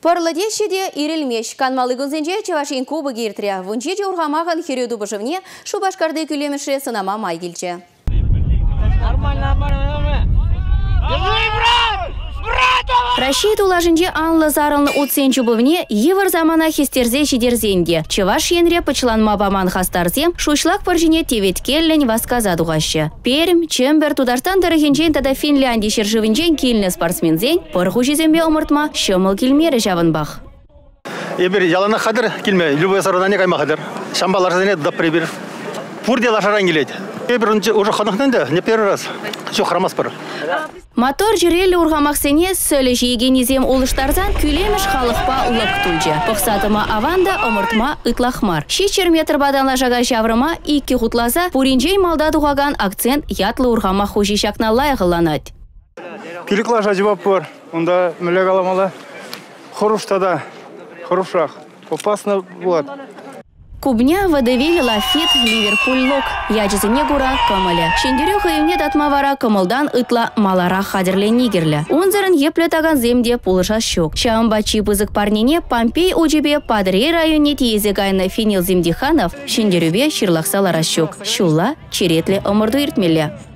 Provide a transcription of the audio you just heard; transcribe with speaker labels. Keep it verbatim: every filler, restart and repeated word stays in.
Speaker 1: Парлыдешеде ирелмеш канмалы гүнзенже Чавашин кубы гиртре. Вунчи ургамаган хиреду божевне Шубашкарды күлемеше сынама май келче. Рашид улажынже анлы зарылны утсен чубывне евр замана хестерзе шидерзенде. Чаваш енре пычланма баман хастарзем шушлак паржине теветкеллен васказадугаще. Перм, Чембер, Тударстан дырыхенжен тада Финляндия шержывенжен килне спортсмензен пырхужизембе омыртма шымыл килмері жавынбах.
Speaker 2: Ебір ялана хадыр келме, любой сарадан кайма хадыр. Шамбалар зене да прибір. Пурде лашаран келеді. Ебір уже ханахнан да, не первый раз. Все храмас пар.
Speaker 1: Мотор жүрелі урғамақсене сөлі жейгенезем олыштарзан күлеміш халықпа улап күтілже. Пықсатыма аванда омыртма ытлахмар. Шичер метр баданла жага жаврыма икі құтлаза пуринжей малда дуғаган акцент ятлы урғамақ хожишакна лайғыланат.
Speaker 3: Пиликла жадибап бар, онда мүлек аламала. Хорушта хорошах, опасно болады.
Speaker 1: Кубня Водевиль Лафит Ливерпуль лок. Яджизыне гура камаля. Шендерю хайымне датмавара камалдан ытла малара хадерле нигерле. Онзарын епле таган земде пулыша щок. Шаамбачи бызык парнине Помпей ожебе Падре районе тиезе гайна Финил Земдиханов шендерюбе ширлахсалара щок. Шула черетле омырду иртмеле.